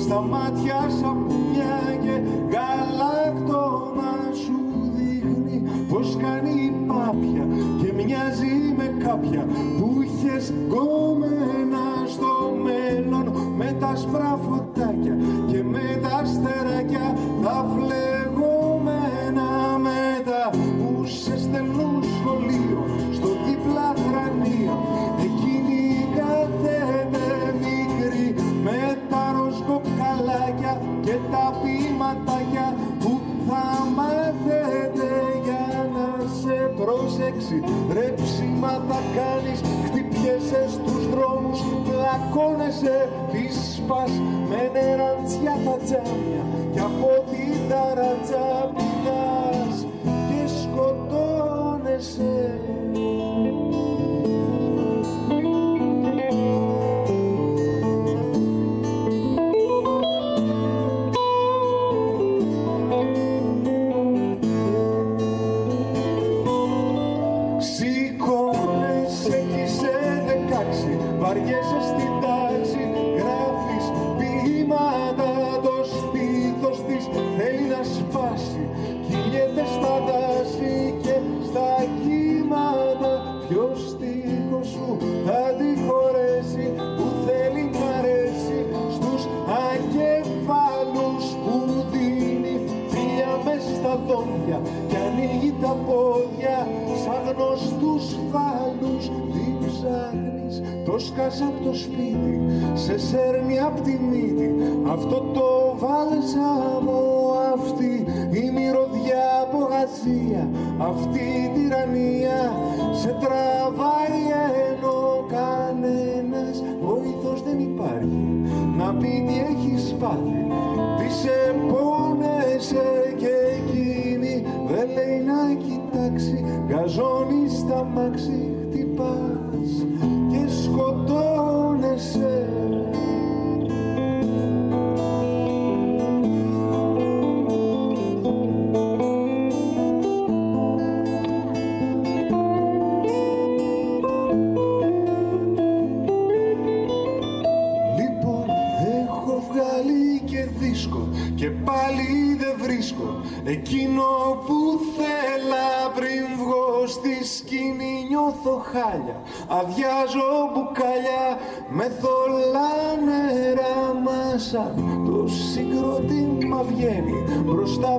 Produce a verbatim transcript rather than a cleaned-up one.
στα μάτια σαπουνιά και γαλακτόνα σου δείχνει πως κάνει πάπια και μοιάζει με κάποια που είχες γκόμενα στο μέλλον, με τα σπρά φωτάκια και με τα αστεράκια τα φλεγόμενα, μετά που σε στελνούν σχολείο στο δίπλα θρανείο. Εκείνη κάθεται μικρή με τα ροσκοκαλάκια και τα ποιηματάκια που θα μάθετε για να σε προσέξει. Ρέψιμα θα κάνεις, χτυπιέσαι στους δρόμους, πλακώνεσαι, τις σπάς με νεραντζιά τα τζάμια και από την ταραντζά πηδάς και σκοτώνεσαι. Βαριέσαι στην τάξη, γράφεις ποίηματα, το στήθος της θέλει να σπάσει. Κυλιέται στα δάση και στα κύματα, ποιος στίχος σου θα τη χωρέσει, που θέλει να αρέσει στους ακεφάλους που δίνει φίλια μες στα δόντια και ανοίγει τα πόδια σαν γνωστούς φάλους. Ψάχνεις, το σκάσα απ' το σπίτι, σε σέρνει απ' τη μύτη αυτό το βάλσαμο, αυτή η μυρωδιά από γαζία, αυτή η τυραννία σε τραβάει ενώ κανένας βοήθος δεν υπάρχει να πει τι έχεις πάθει, τι σε πόνεσαι και εκείνη δεν λέει να κοιτάξει, γκαζώνει στα μάξι, χτυπάς και σκοτώνεσαι. Λοιπόν, έχω βγάλει και δίσκο και πάλι δεν βρίσκω εκείνο που θέλα πριν βγω στη σκηνή. Νιώθω χάλια, αδειάζω μπουκάλια με θολά νερά μάσα. Το συγκρότημα βγαίνει μπροστά